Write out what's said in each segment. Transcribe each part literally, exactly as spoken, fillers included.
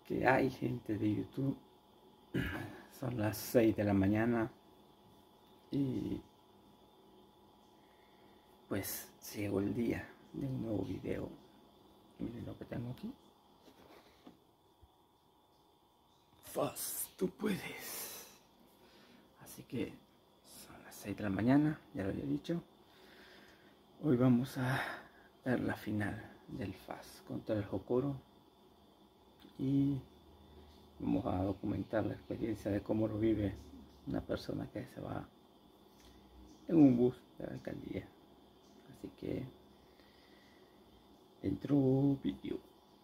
¿Qué hay, gente de YouTube? Son las seis de la mañana y pues llegó el día de un nuevo video. Miren lo que tengo aquí. Faz, tú puedes. Así que son las seis de la mañana, ya lo había dicho. Hoy vamos a ver la final del Faz contra el Jocoro y vamos a documentar la experiencia de cómo lo vive una persona que se va en un bus de la alcaldía. Así que dentro vídeo.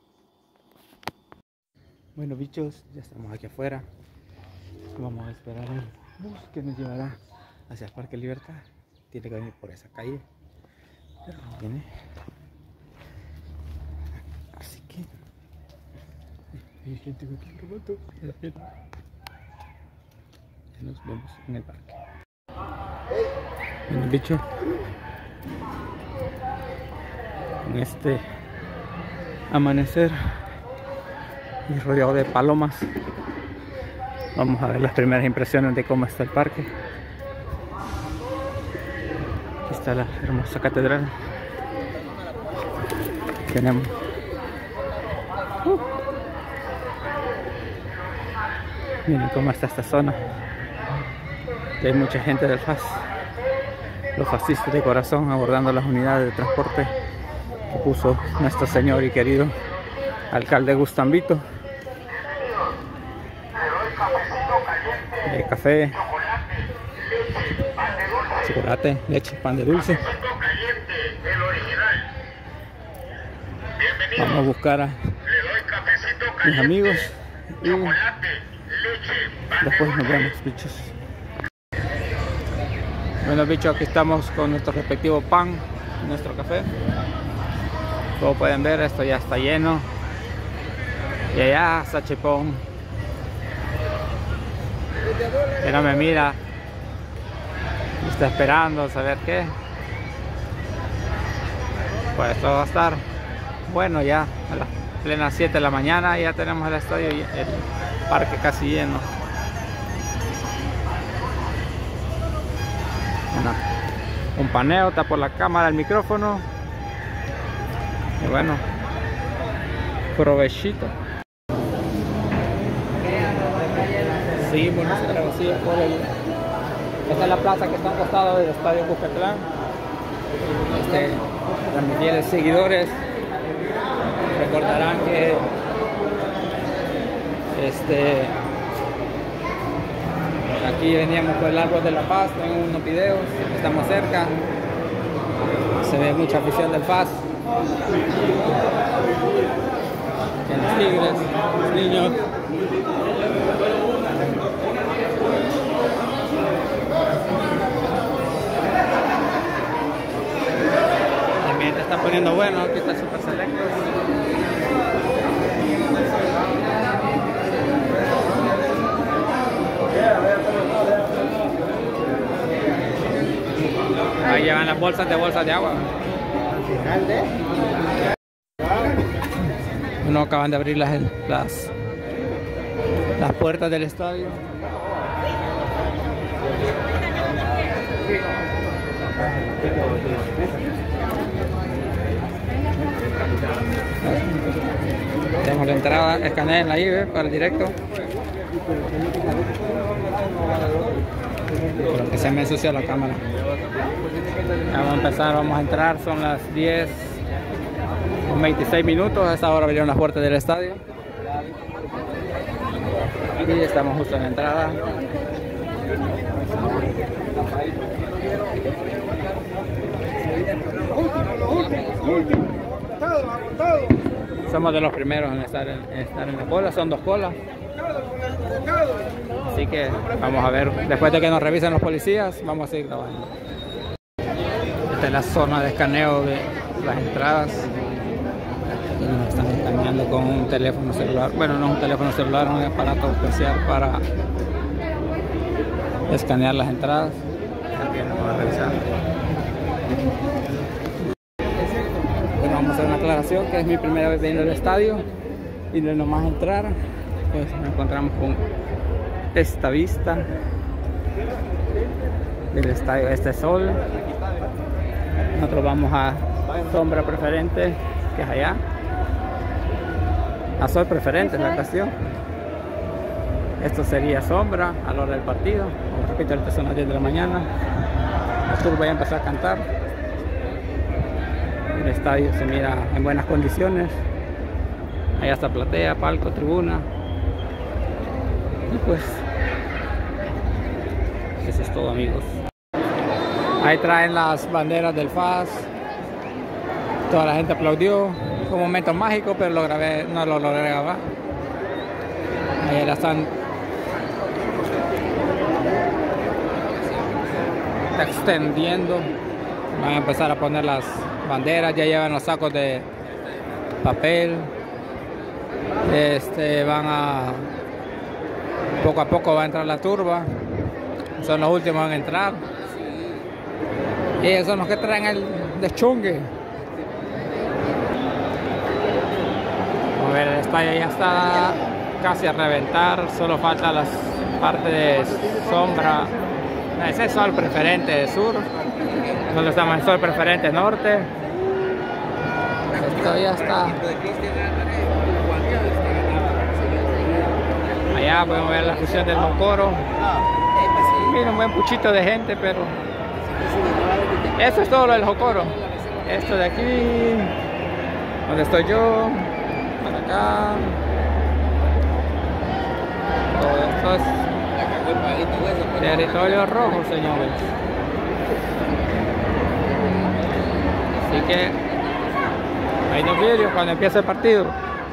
Bueno, bichos, ya estamos aquí afuera. Vamos a esperar el bus que nos llevará hacia el Parque Libertad. Tiene que venir por esa calle, pero no viene. Así que hay gente aquí en remoto. Ya nos vemos en el parque. Bueno, bicho, en este amanecer y rodeado de palomas, vamos a ver las primeras impresiones de cómo está el parque. Aquí está la hermosa catedral. Tenemos uh, miren cómo está esta zona. Aquí hay mucha gente del Faz, los fascistas de corazón, abordando las unidades de transporte que puso nuestro señor y querido alcalde Gustambito. De café, chocolate, leche, pan de dulce. Vamos a buscar a mis amigos y después nos vemos, bichos. Bueno, bichos, aquí estamos con nuestro respectivo pan, nuestro café. Como pueden ver, esto ya está lleno. Y allá está Chipón, que no me mira, está esperando saber qué. Pues esto va a estar bueno ya a las plenas siete de la mañana. Ya tenemos el estadio y el parque casi lleno. Bueno, un paneo, está por la cámara, el micrófono. Y bueno, provechito. Seguimos nuestra travesía por el... Esta es la plaza que está al costado del estadio Cuscatlán. Este, a mis fieles seguidores recordarán que este aquí veníamos por el árbol de la Paz. Tengo unos videos, estamos cerca, se ve mucha afición del Faz, que los tigres, los niños. El ambiente está poniendo bueno, aquí está Super Selectos. Ahí llevan las bolsas de bolsas de agua. No acaban de abrir las, las, las puertas del estadio. Tenemos la entrada, escaneen ahí, ¿ves? Para el directo. Creo que se me ensució la cámara. Vamos a empezar, vamos a entrar, son las diez con veintiséis minutos. A esta hora abrieron las puertas del estadio y estamos justo en la entrada. Somos de los primeros en estar en, en estar en la cola, son dos colas. Así que vamos a ver, después de que nos revisen los policías, vamos a seguir grabando. Esta es la zona de escaneo de las entradas. Y nos están escaneando con un teléfono celular. Bueno, no es un teléfono celular, es un aparato especial para escanear las entradas. También vamos a revisar. Bueno, vamos a hacer una aclaración, que es mi primera vez viendo el estadio. Y no nomás entrar, pues nos encontramos con esta vista del estadio Este Sol. Nosotros vamos a sombra preferente, que es allá. A sol preferente es la ocasión. Esto sería sombra a la hora del partido. Como repito, ahorita son las diez de la mañana. La turba ya empezó a cantar. El estadio se mira en buenas condiciones. Allá está platea, palco, tribuna. Y pues eso es todo, amigos. Ahí traen las banderas del F A S. Toda la gente aplaudió. Fue un momento mágico, pero lo grabé, no lo logré grabar. Ahí la están extendiendo. Van a empezar a poner las banderas. Ya llevan los sacos de papel. Este, van a poco a poco va a entrar la turba. Son los últimos en entrar. Y ellos son los que traen el deschungue. A ver, el estadio ya está casi a reventar. Solo falta las partes de sombra. Ese es sol preferente de sur. Nosotros estamos en sol preferente norte. Esto ya está. Allá podemos ver la fusión del Jocoro. Mira, un buen puchito de gente, pero eso es todo lo del Jocoro. Esto de aquí, donde estoy yo, para acá. Todo esto es territorio rojo, señores. Así que ahí nos vemos cuando empiece el partido.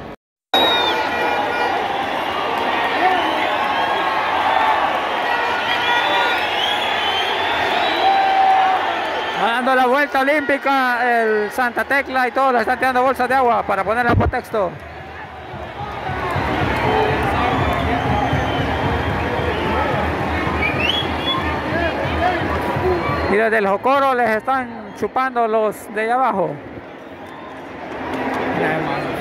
Dando la vuelta olímpica, el Santa Tecla y todos le están tirando bolsas de agua para ponerle en contexto. Y desde el Jocoro les están chupando los de allá abajo. Mira, hermano.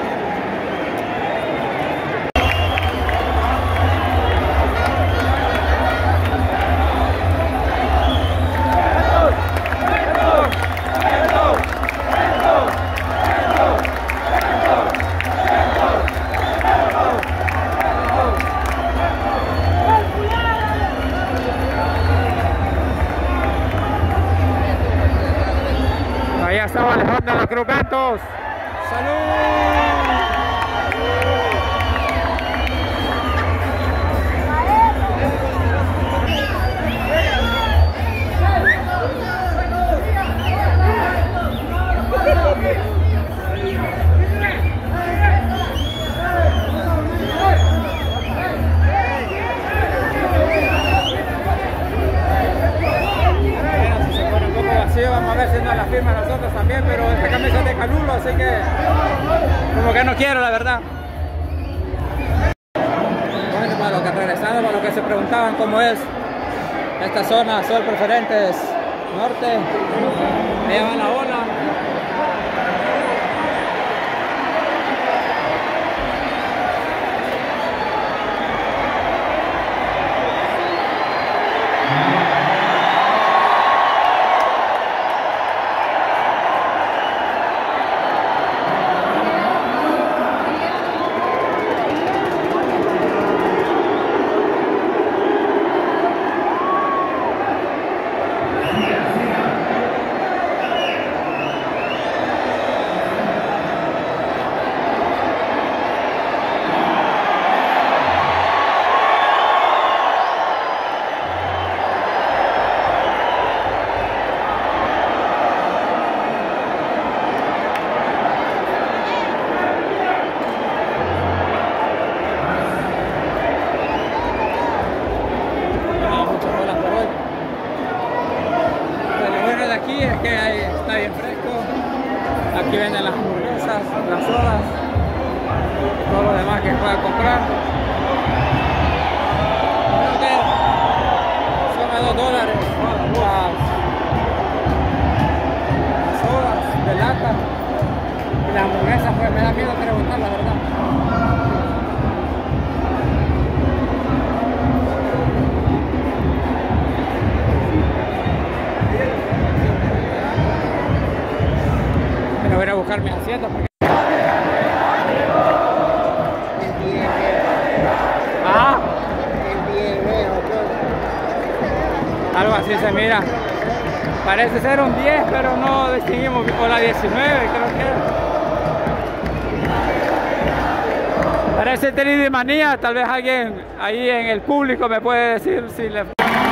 Allá estaba Alejandro de la Cruz Ventos. ¡Salud! Vamos a ver si nos la firma nosotros también, pero esta camisa es de Calulo, así que como que no quiero, la verdad. Bueno, para los que regresaron, para los que se preguntaban cómo es esta zona, sol preferentes norte, allá va la ola. Aquí venden las hamburguesas, las sodas, todo lo demás que pueda comprar. Creo que son a dos dólares las, las sodas de lata y las hamburguesas, pues me da miedo preguntar la verdad. así se mira. Parece ser un diez, pero no distinguimos, o la diecinueve creo que es. Parece tridimanía, tal vez alguien ahí en el público me puede decir si le... Bueno,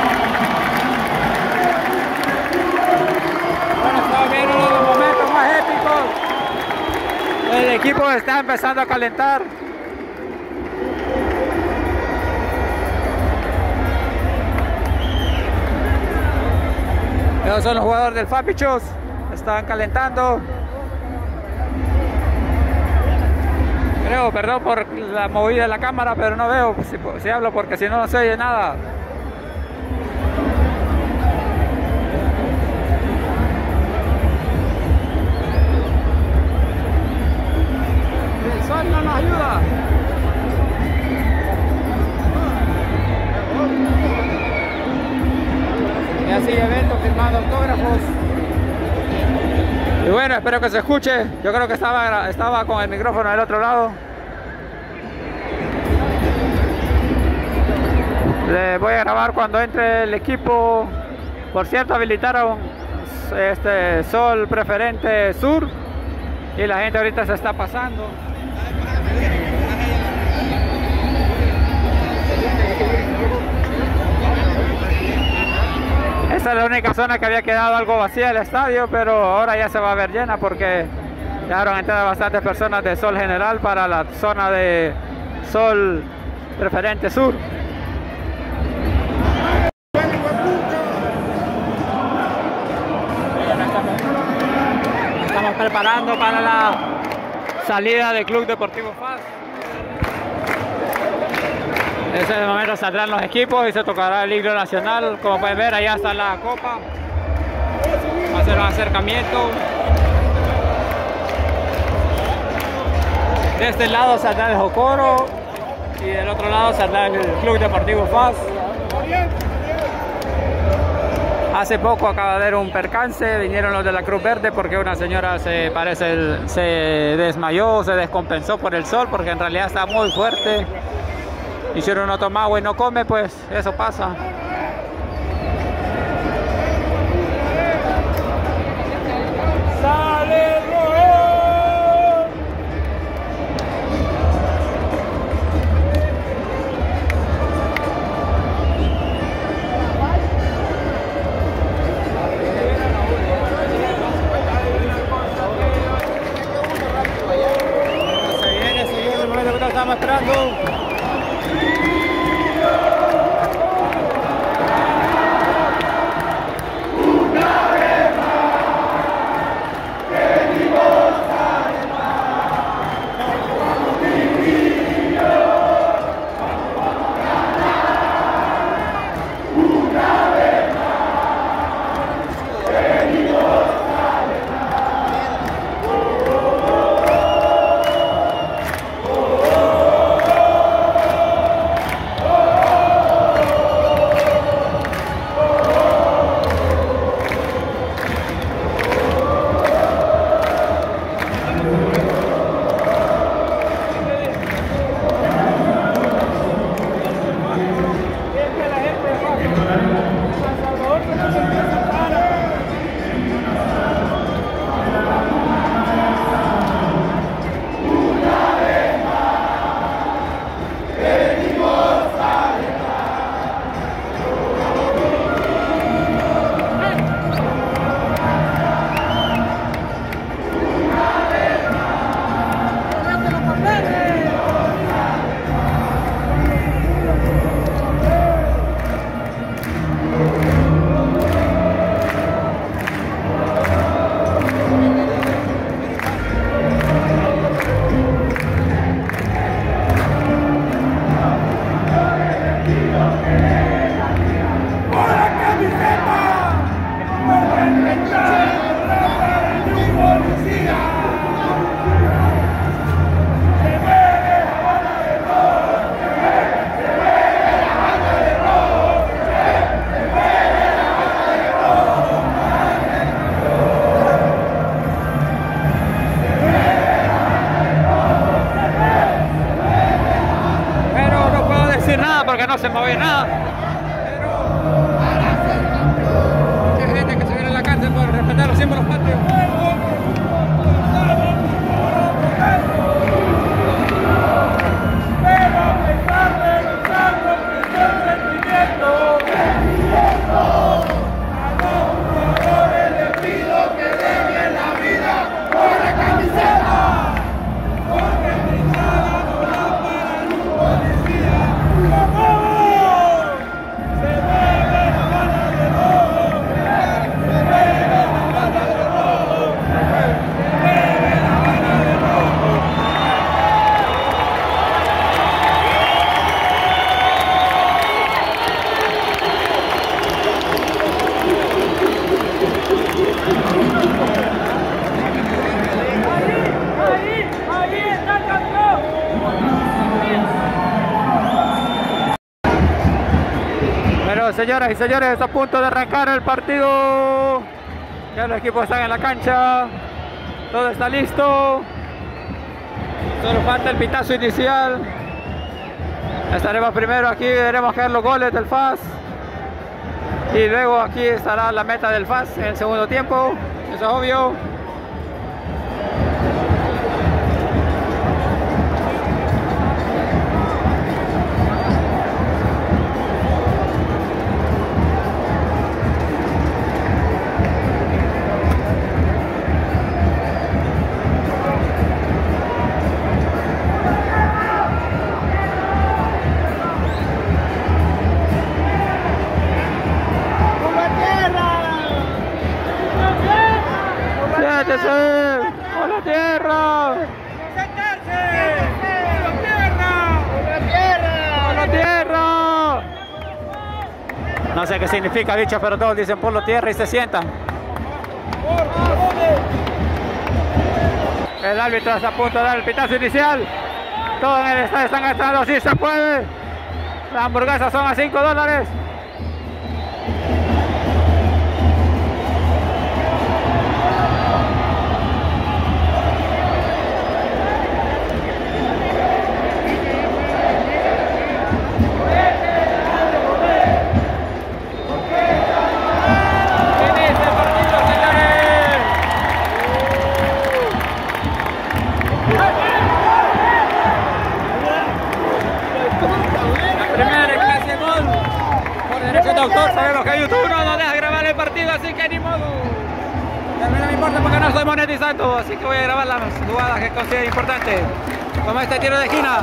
estamos viendo los momentos más épicos. El equipo está empezando a calentar. Esos son los jugadores del Fapichos, están calentando. Creo, perdón por la movida de la cámara, pero no veo si, si hablo porque si no, no se oye nada. El sol no nos ayuda. Y así eventos, firmando autógrafos. Y bueno, espero que se escuche. Yo creo que estaba, estaba con el micrófono del otro lado. Les voy a grabar cuando entre el equipo. Por cierto, habilitaron este Sol Preferente Sur y la gente ahorita se está pasando. Esta es la única zona que había quedado algo vacía del estadio, pero ahora ya se va a ver llena porque dejaron entrar bastantes personas de Sol General para la zona de Sol Preferente Sur. Estamos preparando para la salida del Club Deportivo F A S. En ese momento saldrán los equipos y se tocará el himno nacional. Como pueden ver, allá está la copa. Va a ser un acercamiento. De este lado saldrá el Jocoro y del otro lado saldrá el Club Deportivo F A S. Hace poco acaba de haber un percance, vinieron los de la Cruz Verde porque una señora se parece se desmayó, se descompensó por el sol porque en realidad está muy fuerte. Y si uno no toma agua y no come, pues eso pasa. ¡Sale Rojo! Se viene, se viene el momento que estamos esperando. Porque no se mueve nada. Pero... interpretar los símbolos patrios. Señoras y señores, está a punto de arrancar el partido. Ya los equipos están en la cancha. Todo está listo. Solo falta el pitazo inicial. Estaremos primero aquí, veremos caer los goles del F A S. Y luego aquí estará la meta del F A S en el segundo tiempo. Eso es obvio. ¡Por la tierra! ¡Por la tierra! No sé qué significa, bicho, pero todos dicen por la tierra y se sientan. El árbitro está a punto de dar el pitazo inicial. Todos en el estadio están gastando, sí se puede. Las hamburguesas son a cinco dólares. Doctor, sabemos que YouTube no nos deja grabar el partido, así que ni modo. También no me importa porque no estoy monetizando, así que voy a grabar las jugadas que considero importantes, como este tiro de esquina.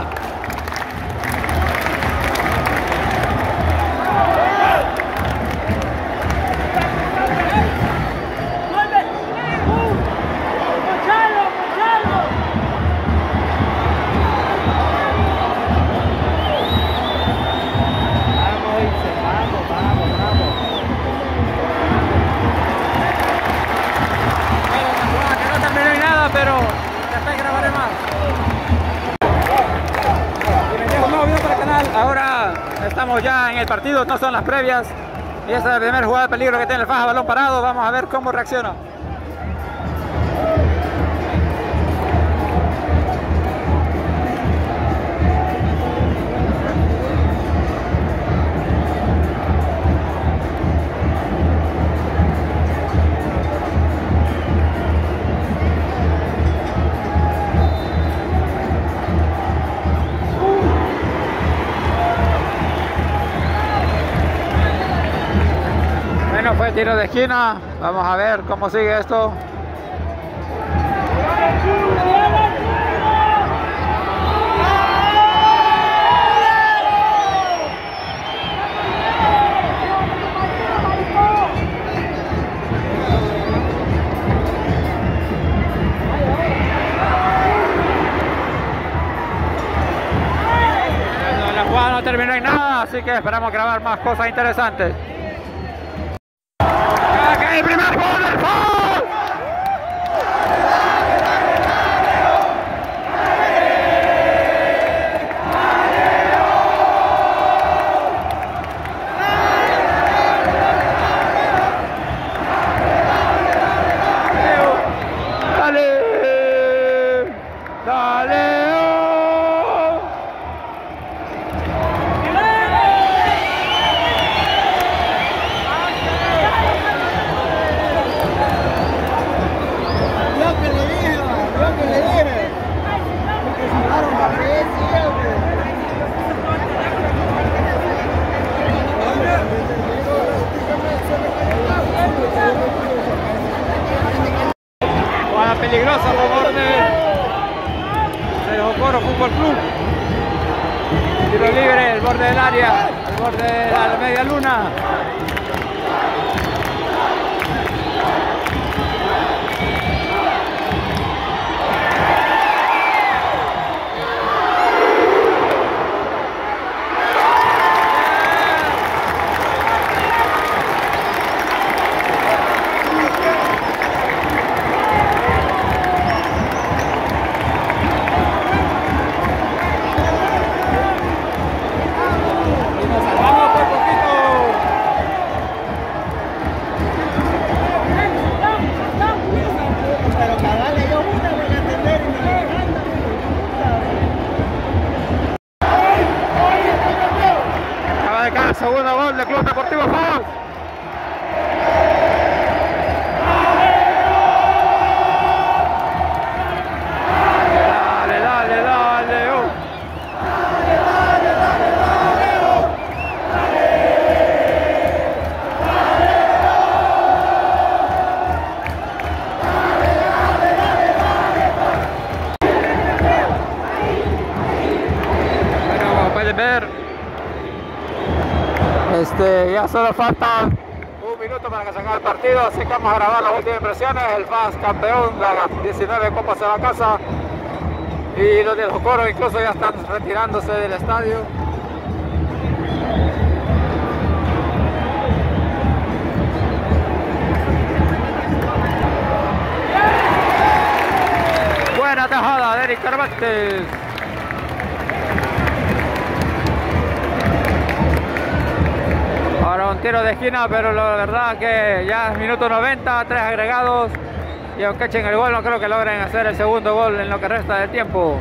Pero después grabaré más. Bienvenidos a un nuevo video para el canal. Ahora estamos ya en el partido, no son las previas. Y esta es la primera jugada de peligro que tiene el F A S, balón parado. Vamos a ver cómo reacciona. Fue tiro de esquina, vamos a ver cómo sigue esto. Bueno, la jugada no terminó en nada, así que esperamos grabar más cosas interesantes. ¡El primer gol del F A S! ¡Dale! ¡Dale! Tiro libre, el borde del área, el borde de la media luna. Segundo gol del Club Deportivo Fos. Dale, dale, dale, oh. Dale, dale, dale, dale, oh. Dale. Bueno, como pueden ver, Este, ya solo falta un minuto para que se acabe el partido, así que vamos a grabar las últimas impresiones. El F A S campeón de las diecinueve copas de la casa, y los de los coros incluso ya están retirándose del estadio. Buena tajada de Eric Cervantes. Ahora un tiro de esquina, pero la verdad que ya es minuto noventa, tres agregados, y aunque echen el gol no creo que logren hacer el segundo gol en lo que resta del tiempo.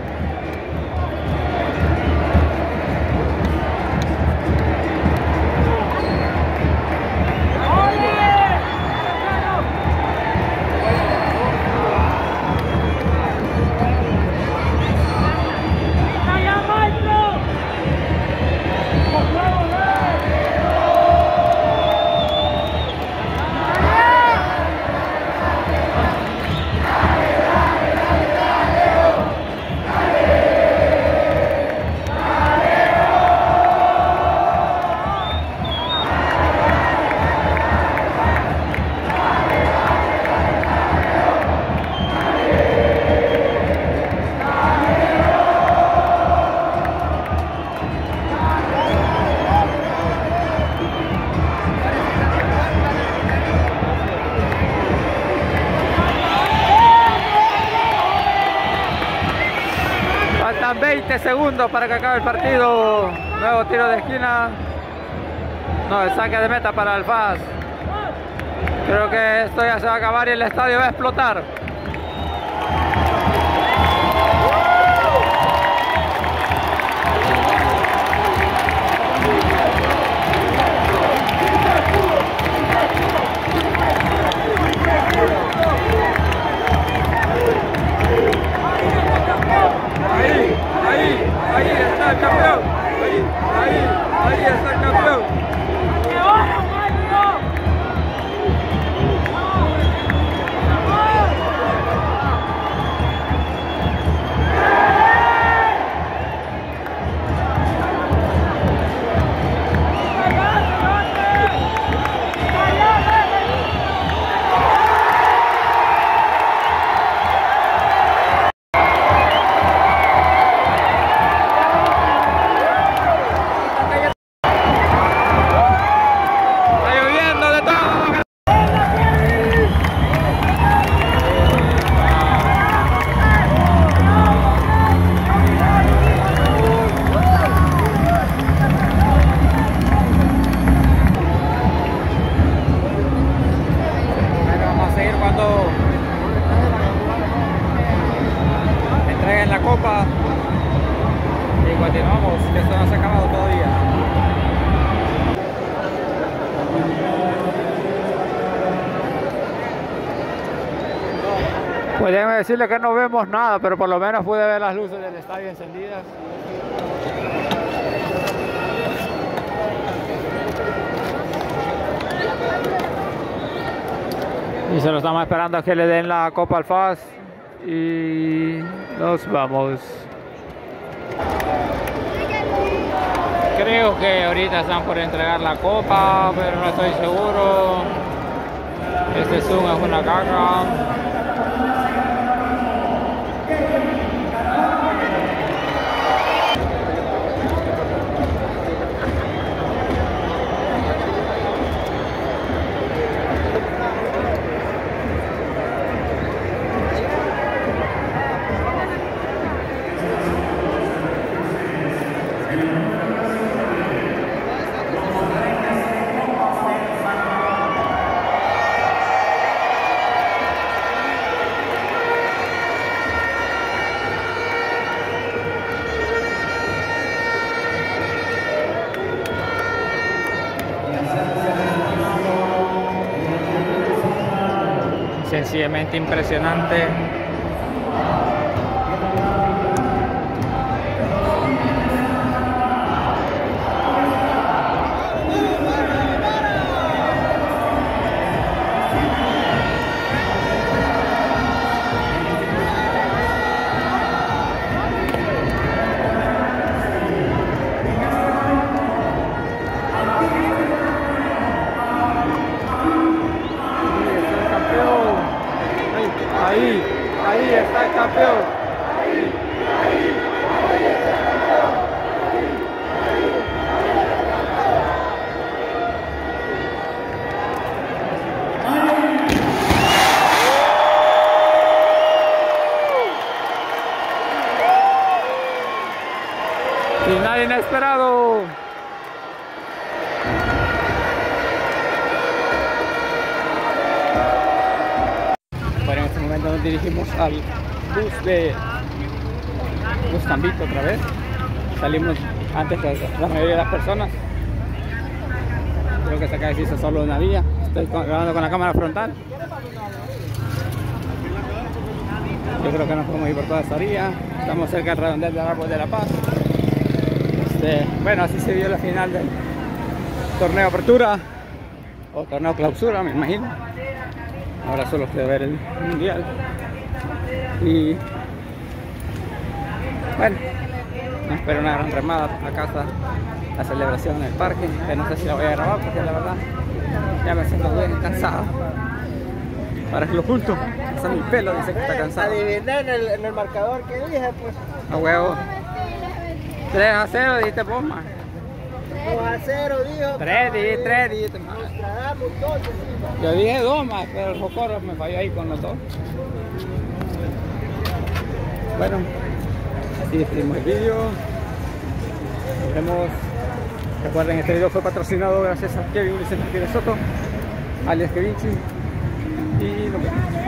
veinte segundos para que acabe el partido. Nuevo tiro de esquina. No, el saque de meta para el F A S. Creo que esto ya se va a acabar y el estadio va a explotar. Ahí, ahí, ahí está el campeón. Ahí, ahí, ahí está el campeón. La copa y continuamos, que esto no se ha acabado todavía. Pues déjame decirle que no vemos nada, pero por lo menos pude ver las luces del estadio encendidas. Y se lo estamos esperando a que le den la copa al F A S. Y nos vamos. Creo que ahorita están por entregar la copa, pero no estoy seguro. Este Zoom es una caca. Sencillamente impresionante. Ahí, ahí está el campeón. Ahí, ahí, ahí está el campeón. Final inesperado. Bueno, en este momento nos dirigimos al bus de Bus Cambito otra vez. Salimos antes que la mayoría de las personas. Creo que hasta acá se hizo solo una vía. Estoy grabando con la cámara frontal. Yo creo que nos podemos ir por toda esta orilla. Estamos cerca del redondel del Árbol de la Paz. Este, bueno, así se vio la final del torneo Apertura o torneo Clausura, me imagino. Ahora solo queda ver el mundial. Y bueno, me espero una gran remada a casa, la celebración en el parque, que no sé si la voy a grabar porque la verdad ya me siento bien cansado. Para que lo oculto, hasta mi pelo dice que está cansado. Adivinar en el, en el marcador que dije, pues. A huevo. tres a cero dijiste vos, man. dos a cero, dijo. tres, dije tres, dijiste, man. Nostradamus, dos, sí. Yo dije dos, man, pero el Jocoro me falló ahí con los dos. Bueno, así despedimos el vídeo. Nos vemos. Recuerden, este video fue patrocinado gracias a Kevin Vicente Soto, alias Kevinchi. Y nos vemos.